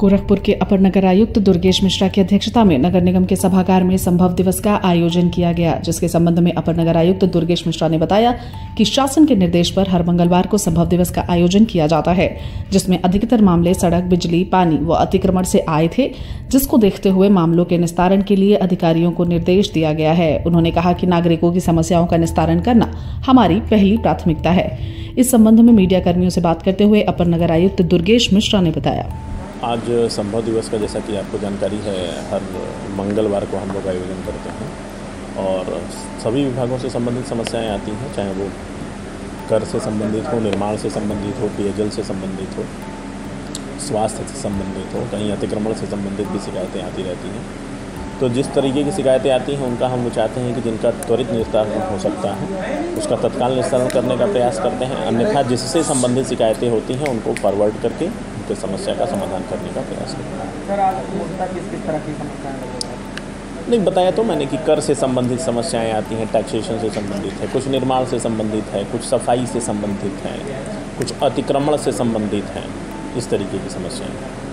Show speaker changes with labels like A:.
A: गोरखपुर के अपर नगर आयुक्त दुर्गेश मिश्रा की अध्यक्षता में नगर निगम के सभागार में संभव दिवस का आयोजन किया गया, जिसके संबंध में अपर नगर आयुक्त दुर्गेश मिश्रा ने बताया कि शासन के निर्देश पर हर मंगलवार को संभव दिवस का आयोजन किया जाता है, जिसमें अधिकतर मामले सड़क, बिजली, पानी व अतिक्रमण से आए थे, जिसको देखते हुए मामलों के निस्तारण के लिए अधिकारियों को निर्देश दिया गया है। उन्होंने कहा कि नागरिकों की समस्याओं का निस्तारण करना हमारी पहली प्राथमिकता है। इस संबंध में मीडिया कर्मियों से बात करते हुए अपर नगर आयुक्त दुर्गेश मिश्रा ने बताया,
B: आज संभव दिवस का जैसा कि आपको जानकारी है, हर मंगलवार को हम लोग आयोजन करते हैं और सभी विभागों से संबंधित समस्याएं आती हैं, चाहे वो कर से संबंधित हो, निर्माण से संबंधित हो, पेयजल से संबंधित हो, स्वास्थ्य से संबंधित हो, कहीं अतिक्रमण से संबंधित भी शिकायतें आती रहती हैं। तो जिस तरीके की शिकायतें आती हैं उनका हम चाहते हैं कि जिनका त्वरित निस्तारण हो सकता है उसका तत्काल निस्तारण करने का प्रयास करते हैं, अन्यथा जिससे संबंधित शिकायतें होती हैं उनको फॉरवर्ड करके उनके समस्या का समाधान करने का प्रयास करते हैं।
C: सर, आज किस तरह की समस्याएं
B: नहीं बताया तो मैंने कि कर से संबंधित समस्याएं आती हैं, टैक्सेशन से संबंधित है, कुछ निर्माण से संबंधित है, कुछ सफाई से संबंधित है, कुछ अतिक्रमण से संबंधित हैं, इस तरीके की समस्याएं।